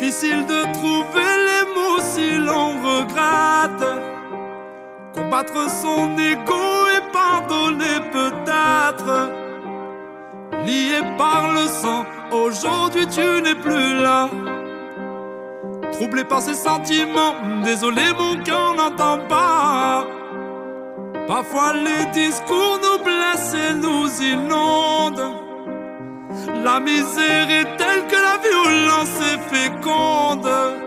Difficile de trouver les mots si l'on regrette. Combattre son ego et pardonner peut-être. Lié par le sang, aujourd'hui tu n'es plus là. Troublé par ses sentiments, désolé mon cœur n'entend pas. Parfois les discours nous blessent et nous inondent. La misère est telle que la violence est féconde.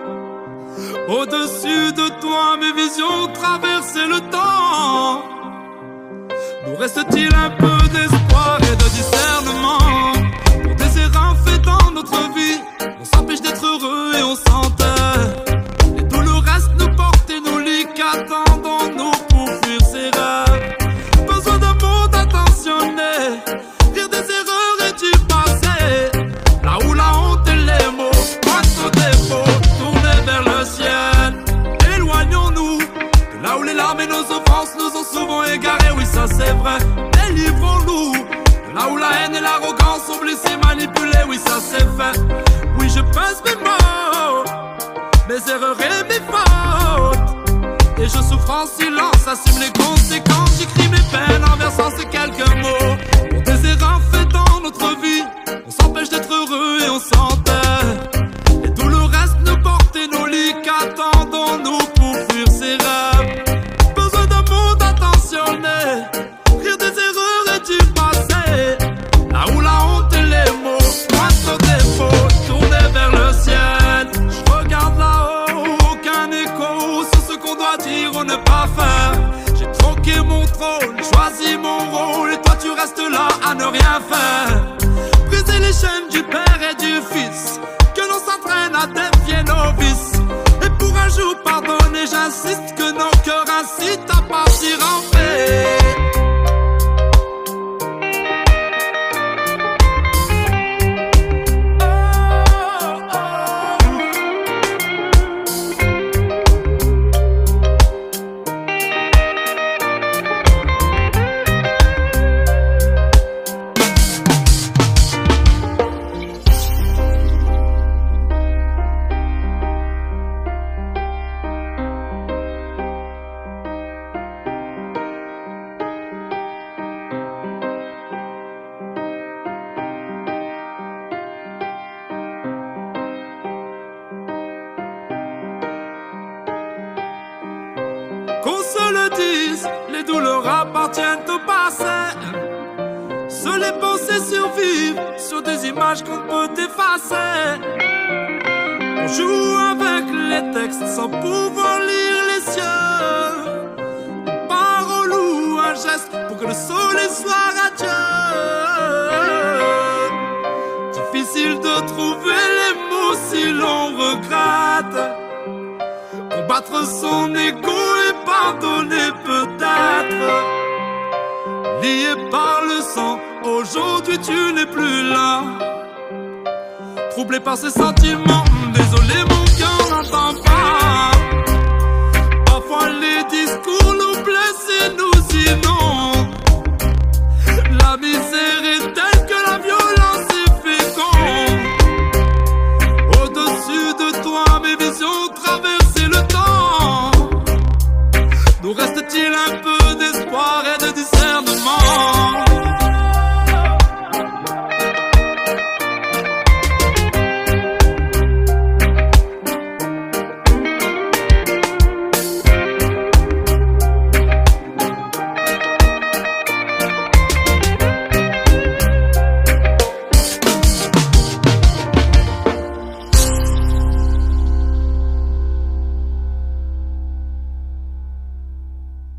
Au-dessus de toi, mes visions traversaient le temps. Nous reste-t-il un peu d'espoir et de discernement? Pour des erreurs faites dans notre vie, on s'empêche d'être heureux et on s'enterre. Et tout le reste nous porte et nous lie. Qu'attendons-nous pour fuir ces rêves? Besoin d'un monde attentionné, rire des erreurs et du passé. Là où la honte et les mots pointent nos défauts, tournés vers le ciel. Éloignons-nous de là où les larmes et nos offenses nous ont souvent égarés. Oui, ça c'est vrai, mais livrons-nous de là où la haine et l'arrogance ont blessé, manipulé. Oui, ça c'est fait. Oui, je pèse mes mots, mes erreurs et mes fautes, et je souffre en silence, assume les conséquences. J'écris mes peines en versant ces quelques mots. Pour des erreurs faites dans notre vie, on s'empêche d'être heureux et on s'enterre. Et tout le reste nous porte et nous lie. Qu'attendons-nous pour fuir ces rêves? Besoin d'un monde attentionné, rire des erreurs et du passé. Là où la honte et les mots pointent nos défauts, tournés vers le ciel. Je regarde là-haut, aucun écho sur ce qu'on doit dire ou ne pas faire. J'ai troqué mon trône, choisi mon rôle, et toi tu restes là à ne rien faire. Briser les chaînes du père et du fils, que l'on s'entraîne à défier nos vices. Et pour un jour pardonner, j'insiste que nos cœurs incitent à partir en paix. Qu'on se le dise, les douleurs appartiennent au passé. Seules les pensées survivent sur des images qu'on peut effacer. On joue avec les textes sans pouvoir lire les cieux. Une parole ou un geste pour que le soleil soit radieux. Difficile de trouver les mots si l'on regrette. Combattre son ego et pardonner peut-être. Lié par le sang, aujourd'hui tu n'es plus là. Troublé par ses sentiments, désolé mon cœur n'entend pas.